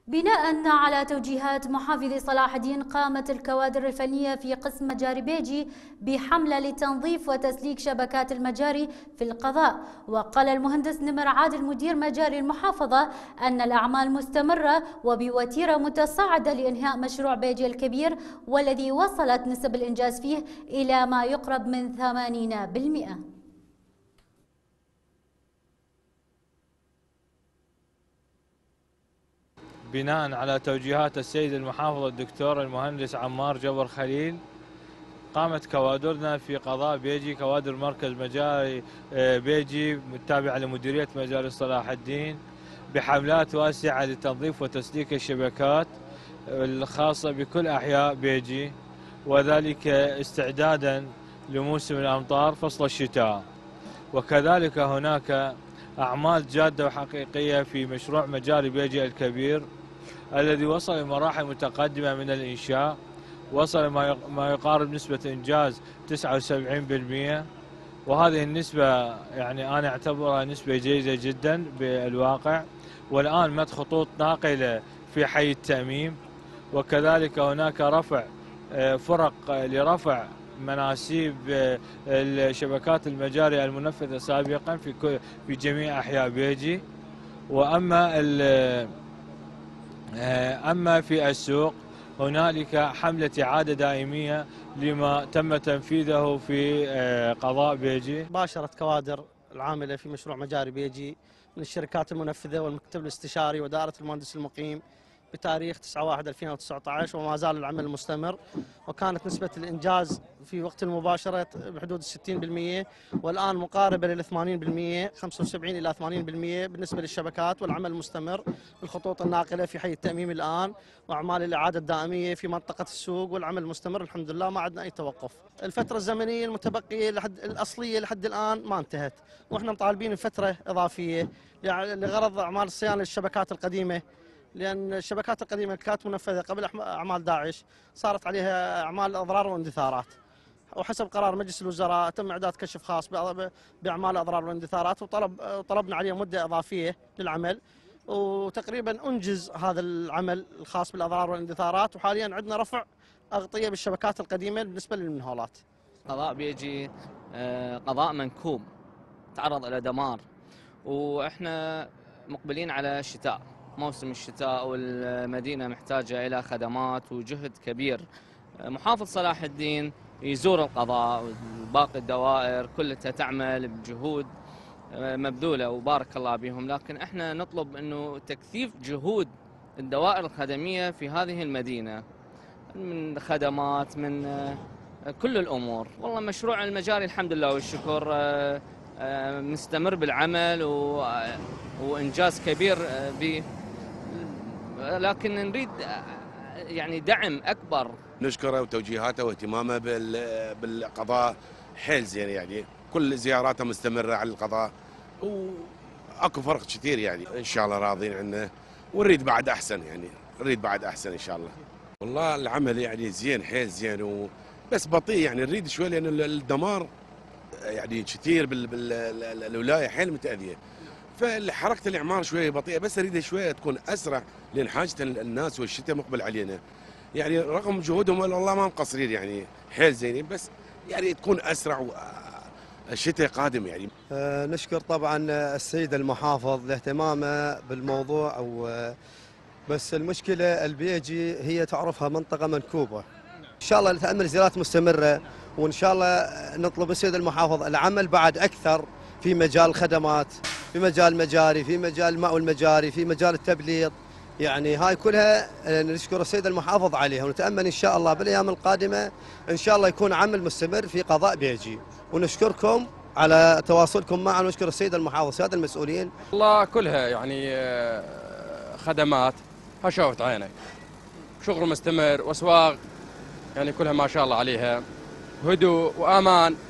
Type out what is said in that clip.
بناء على توجيهات محافظ صلاح الدين، قامت الكوادر الفنية في قسم مجاري بيجي بحملة لتنظيف وتسليك شبكات المجاري في القضاء. وقال المهندس نمر عادل مدير مجاري المحافظة أن الأعمال مستمرة وبوتيرة متصاعدة لإنهاء مشروع بيجي الكبير، والذي وصلت نسب الإنجاز فيه إلى ما يقرب من 80%. بناء على توجيهات السيد المحافظ الدكتور المهندس عمار جبر خليل، قامت كوادرنا في قضاء بيجي، كوادر مركز مجاري بيجي التابعة لمديرية مجاري صلاح الدين، بحملات واسعة لتنظيف وتسليك الشبكات الخاصة بكل أحياء بيجي، وذلك استعدادا لموسم الأمطار فصل الشتاء. وكذلك هناك أعمال جادة وحقيقية في مشروع مجاري بيجي الكبير الذي وصل لمراحل متقدمة من الإنشاء، وصل ما يقارب نسبة إنجاز 79%، وهذه النسبة يعني أنا أعتبرها نسبة جيدة جدا بالواقع. والآن مد خطوط ناقلة في حي التأميم، وكذلك هناك رفع فرق لرفع مناسيب الشبكات المجاري المنفذة سابقا في جميع أحياء بيجي. أما في السوق هنالك حملة إعادة دائمية لما تم تنفيذه في قضاء بيجي. باشرت كوادر العاملة في مشروع مجاري بيجي من الشركات المنفذة والمكتب الاستشاري ودائرة المهندس المقيم بتاريخ 9/1/2019، وما زال العمل مستمر، وكانت نسبة الإنجاز في وقت المباشرة بحدود 60%، والآن مقاربة لل 80%، 75 إلى 80% بالنسبة للشبكات، والعمل مستمر بالخطوط الناقلة في حي التأميم الآن، وأعمال الإعادة الدائمية في منطقة السوق، والعمل مستمر الحمد لله، ما عندنا أي توقف. الفترة الزمنية المتبقية الأصلية لحد الآن ما انتهت، وإحنا مطالبين بفترة إضافية لغرض أعمال الصيانة للشبكات القديمة، لأن الشبكات القديمة كانت منفذة قبل أعمال داعش، صارت عليها أعمال أضرار واندثارات، وحسب قرار مجلس الوزراء تم إعداد كشف خاص بأعمال الأضرار والاندثارات، وطلبنا عليه مدة إضافية للعمل، وتقريبا أنجز هذا العمل الخاص بالأضرار والاندثارات، وحاليا عندنا رفع أغطية بالشبكات القديمة بالنسبة للمنهولات. قضاء بيجي قضاء منكوب تعرض إلى دمار، وإحنا مقبلين على الشتاء، موسم الشتاء، والمدينة محتاجة إلى خدمات وجهد كبير. محافظ صلاح الدين يزور القضاء وباقي الدوائر كلها تعمل بجهود مبذولة وبارك الله بهم، لكن احنا نطلب انه تكثيف جهود الدوائر الخدمية في هذه المدينة من خدمات، من كل الأمور. والله مشروع المجاري الحمد لله والشكر مستمر بالعمل وإنجاز كبير به، لكن نريد يعني دعم أكبر. نشكره وتوجيهاته واهتمامه بالقضاء حيل زين، يعني كل زياراته مستمرة على القضاء، واكو فرق كثير، يعني ان شاء الله راضين عنه، ونريد بعد احسن، يعني نريد بعد احسن ان شاء الله. والله العمل يعني زين حيل زين، بس بطيء، يعني نريد شوي لان الدمار يعني كثير بالولايه حيل متاذيه، فحركه الاعمار شويه بطيئه، بس اريدها شويه تكون اسرع لان حاجه الناس والشتاء مقبل علينا، يعني رغم جهودهم والله ما مقصرين، يعني حيل زينين، بس يعني تكون اسرع الشتاء قادم يعني. نشكر طبعا السيد المحافظ لاهتمامه بالموضوع، بس المشكله البيجي هي تعرفها منطقه منكوبه. ان شاء الله نتامل زيارات مستمره، وان شاء الله نطلب من السيد المحافظ العمل بعد اكثر في مجال الخدمات، في مجال المجاري، في مجال الماء والمجاري، في مجال التبليط، يعني هاي كلها نشكر السيد المحافظ عليها، ونتامل ان شاء الله بالايام القادمه ان شاء الله يكون عمل مستمر في قضاء بيجي، ونشكركم على تواصلكم معنا، ونشكر السيد المحافظ والساده المسؤولين. والله كلها يعني خدمات شوفت عينك، شغل مستمر، واسواق يعني كلها ما شاء الله عليها، هدوء وامان.